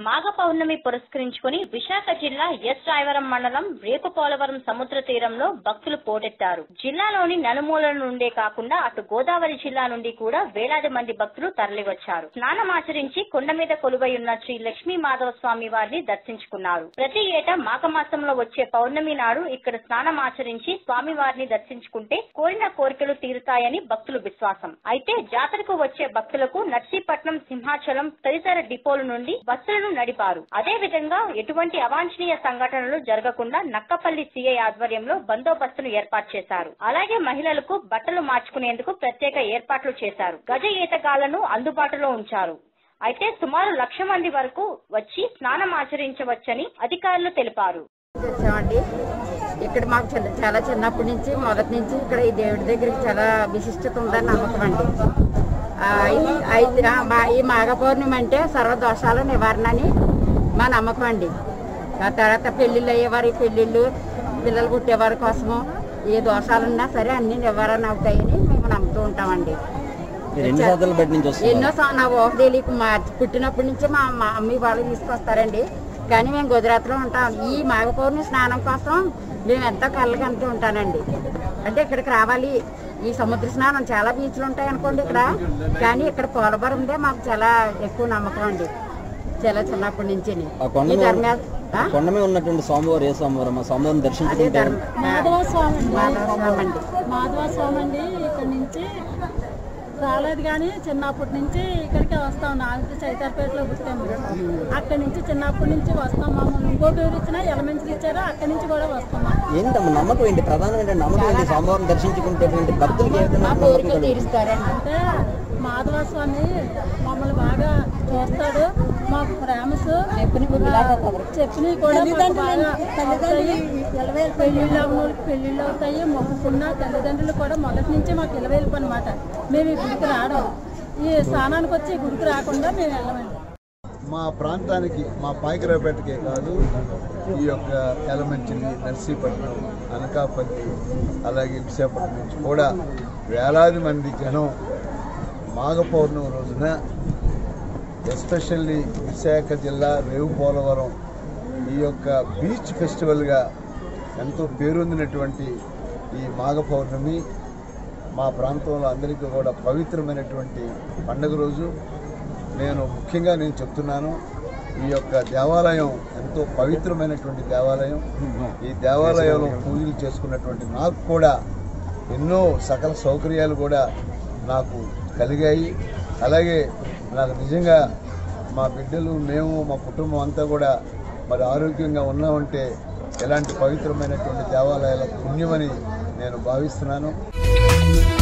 మాఘ పౌర్ణమి పురస్కరించుకుని విశాఖ జిల్లా ఎస్ రాయవరం మండలం రేపుపోలవరం సముద్ర తీరంలో భక్తులు పోటెత్తారు. జిల్లాలోని నలుమూలల నుండే కాకుండా అటు గోదావరి జిల్లా నుండి కూడా వేలాది మంది భక్తులు తరలివచ్చారు. స్నానమాచరించి కొండ మీద కొలువై ఉన్న శ్రీ లక్ష్మీ మాధవ స్వామి వారిని దర్శించుకున్నారు. ప్రతి ఏటా మాఘమాసంలో వచ్చే పౌర్ణమి నాడు ఇక్కడ స్నానమాచరించి స్వామి వారిని దర్శించుకుంటే కోరిన కోరికలు తీరుతాయని భక్తుల విశ్వాసం. అయితే జాతరకు వచ్చే భక్తులకు నర్సీపట్నం, సింహాచలం తదితర డిపోల నుండి బస్సులను నడిపారు. అదే విధంగా ఎటువంటి అవాంఛనీయ సంఘటనలు జరగకుండా నక్కపల్లి సిఐ ఆధ్వర్యంలో బందోబస్తును ఏర్పాటు చేశారు. అలాగే మహిళలకు బట్టలు మార్చుకునేందుకు ప్రత్యేక ఏర్పాట్లు చేశారు. గజ ఈతగాళ్లను అందుబాటులో ఉంచారు. అయితే సుమారు 1,00,000 మంది వరకు వచ్చి స్నానం ఆచరించవచ్చని అధికారులు తెలిపారు. ఇక్కడ మాకు చాలా చిన్నప్పటి నుంచి మొదటి నుంచి ఇక్కడ ఈ దేవుడి దగ్గరికి చాలా విశిష్టత ఉందని నమ్మకం అండి. ఈ మాఘ పౌర్ణమి అంటే సర్వదోషాల నివారణ అని మా నమ్మకం అండి. ఆ తర్వాత పెళ్లిళ్ళు అయ్యేవారు, పెళ్లిళ్ళు పిల్లలు పుట్టేవారి కోసము ఏ దోషాలున్నా సరే అన్ని నివారణ అవుతాయని మేము నమ్ముతూ ఉంటామండి. ఎన్నో నా ఓహదేలికి పుట్టినప్పటి నుంచి మా మమ్మీ వాళ్ళు తీసుకొస్తారండి. కానీ మేము గుజరాత్లో ఉంటాం. ఈ మాఘ పౌర్ణమి స్నానం కోసం మేము ఎంతో కళ్ళకంటూ ఉంటానండి. అంటే ఇక్కడికి రావాలి. ఈ సముద్ర స్నానం చాలా బీచ్లు ఉంటాయి అనుకోండి ఇక్కడ, కానీ ఇక్కడ పోలవరందే మాకు చాలా ఎక్కువ నమ్మకం అండి. చాలా చిన్నప్పటి నుంచి మాధవ స్వామి అండి. ఇక్కడ నుంచి రాలేదు కానీ చిన్నప్పటి నుంచి ఇక్కడికే వస్తాం. నాలుగు చైతన్యపేటలో పుట్టాము. అక్కడి నుంచి చిన్నప్పటి నుంచి వస్తాం. మమ్మల్ని ఇంకోటి ఊరు ఇచ్చినా ఎలమెంట్స్ ఇచ్చారు, అక్కడి నుంచి కూడా వస్తాం. నమ్మకం ఏంటి? ప్రధానమైన నమ్మకం స్వామివారిని దర్శించుకుంటే భక్తులకి తీరుస్తారండి. అంటే మాధవ స్వామి మమ్మల్ని బాగా చూస్తాడు. మాకు ప్రేమస్ చెప్పినవి కూడా పెళ్లిళ్ళు అవుతాయి. మొక్కుకున్న తల్లిదండ్రులు కూడా మొదటి నుంచి మాకు ఇలవేలుపు అనమాట. మేము ఈ గుడికి రావడం, ఈ స్థానానికి వచ్చి గుడికి రాకుండా మేము వెళ్ళమండి. మా ప్రాంతానికి, మా పాయకరావుపేటకే కాదు, ఈ యొక్క ఎలమంచిలి, నర్సీపట్నం, అనకాపల్లి, అలాగే విశాఖపట్నం నుంచి కూడా వేలాది మంది జనం మాఘ పౌర్ణమి రోజున, ఎస్పెషల్లీ విశాఖ జిల్లా రేవుపోలవరం ఈ యొక్క బీచ్ ఫెస్టివల్గా ఎంతో పేరొందినటువంటి ఈ మాఘ పౌర్ణమి మా ప్రాంతంలో అందరికీ కూడా పవిత్రమైనటువంటి పండుగ రోజు. ముఖ్యంగా నేను చెప్తున్నాను, ఈ యొక్క దేవాలయం ఎంతో పవిత్రమైనటువంటి దేవాలయం. ఈ దేవాలయంలో పూజలు చేసుకున్నటువంటి నాకు కూడా ఎన్నో సకల సౌకర్యాలు కూడా నాకు కలిగాయి. అలాగే నాకు నిజంగా మా బిడ్డలు, మేము, మా కుటుంబం అంతా కూడా మరి ఆరోగ్యంగా ఉన్నామంటే ఎలాంటి పవిత్రమైనటువంటి దేవాలయాల పుణ్యమని నేను భావిస్తున్నాను.